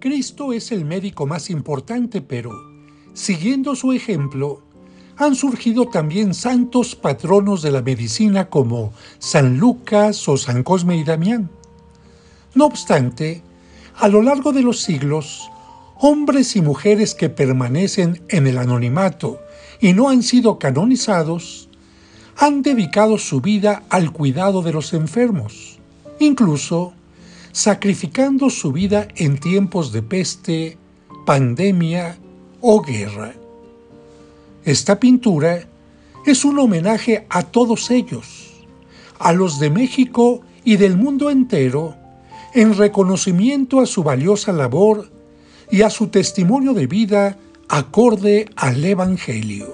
Cristo es el médico más importante, pero, siguiendo su ejemplo, han surgido también santos patronos de la medicina como San Lucas o San Cosme y Damián. No obstante, a lo largo de los siglos, hombres y mujeres que permanecen en el anonimato y no han sido canonizados, han dedicado su vida al cuidado de los enfermos, incluso sacrificando su vida en tiempos de peste, pandemia o guerra. Esta pintura es un homenaje a todos ellos, a los de México y del mundo entero, en reconocimiento a su valiosa labor y a su testimonio de vida acorde al Evangelio.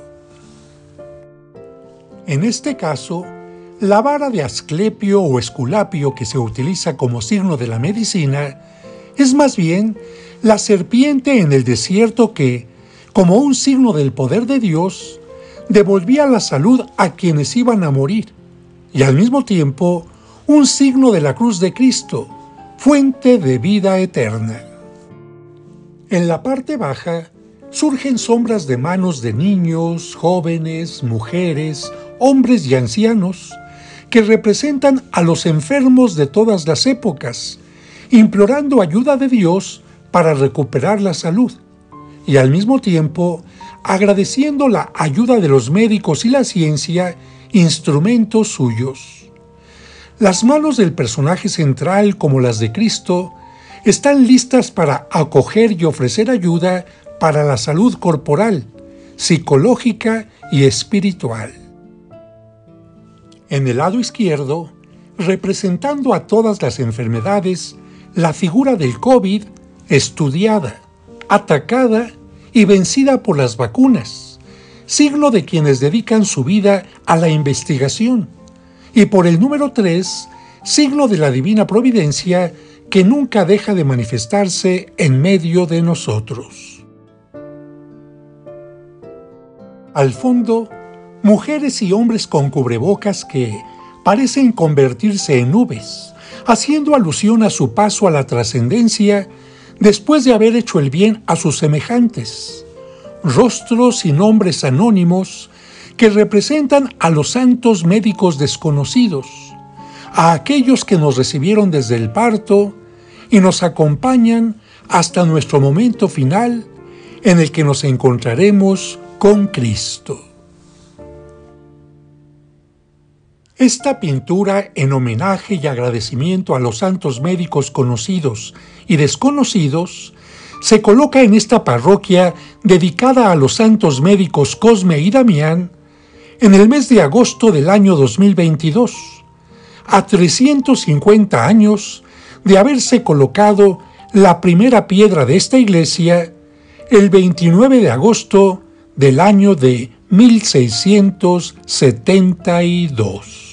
En este caso, la vara de Asclepio o Esculapio que se utiliza como signo de la medicina es más bien la serpiente en el desierto que, como un signo del poder de Dios, devolvía la salud a quienes iban a morir, y al mismo tiempo un signo de la cruz de Cristo, fuente de vida eterna. En la parte baja surgen sombras de manos de niños, jóvenes, mujeres, hombres y ancianos, que representan a los enfermos de todas las épocas, implorando ayuda de Dios para recuperar la salud, y al mismo tiempo agradeciendo la ayuda de los médicos y la ciencia, instrumentos suyos. Las manos del personaje central, como las de Cristo, están listas para acoger y ofrecer ayuda para la salud corporal, psicológica y espiritual. En el lado izquierdo, representando a todas las enfermedades, la figura del COVID, estudiada, atacada y vencida por las vacunas, signo de quienes dedican su vida a la investigación, y por el número 3, signo de la divina providencia que nunca deja de manifestarse en medio de nosotros. Al fondo, mujeres y hombres con cubrebocas que parecen convertirse en nubes, haciendo alusión a su paso a la trascendencia después de haber hecho el bien a sus semejantes. Rostros y nombres anónimos que representan a los santos médicos desconocidos, a aquellos que nos recibieron desde el parto y nos acompañan hasta nuestro momento final en el que nos encontraremos con Cristo. Esta pintura en homenaje y agradecimiento a los santos médicos conocidos y desconocidos se coloca en esta parroquia dedicada a los santos médicos Cosme y Damián en el mes de agosto del año 2022, a 350 años de haberse colocado la primera piedra de esta iglesia el 29 de agosto del año de 1672.